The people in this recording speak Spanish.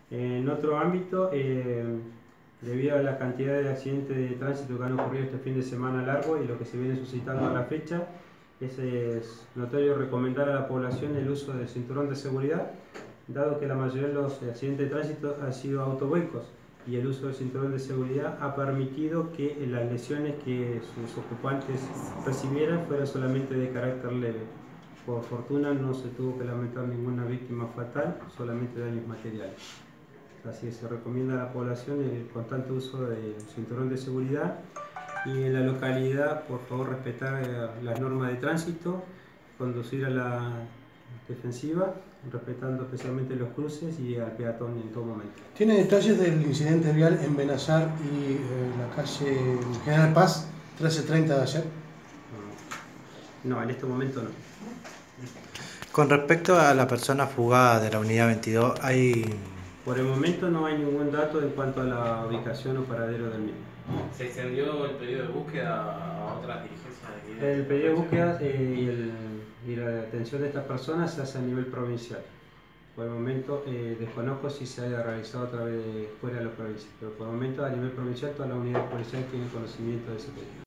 En otro ámbito, debido a la cantidad de accidentes de tránsito que han ocurrido este fin de semana largo y lo que se viene suscitando a la fecha, es notorio recomendar a la población el uso del cinturón de seguridad, dado que la mayoría de los accidentes de tránsito han sido autovuelcos y el uso del cinturón de seguridad ha permitido que las lesiones que sus ocupantes recibieran fueran solamente de carácter leve. Por fortuna no se tuvo que lamentar ninguna víctima fatal, solamente daños materiales. Así que se recomienda a la población el constante uso del cinturón de seguridad y en la localidad, por favor, respetar las normas de tránsito, conducir a la defensiva, respetando especialmente los cruces y al peatón en todo momento. ¿Tiene detalles del incidente vial en Benazar y la calle General Paz 1330 de ayer? No, en este momento no. Con respecto a la persona fugada de la unidad 22, Por el momento no hay ningún dato en cuanto a la ubicación o paradero del mismo. ¿Se extendió el periodo de búsqueda a otras diligencias de aquí? El pedido de búsqueda y la detención de estas personas se hace a nivel provincial. Por el momento desconozco si se haya realizado a través de fuera de la provincia, pero por el momento a nivel provincial todas las unidades policiales tienen conocimiento de ese pedido.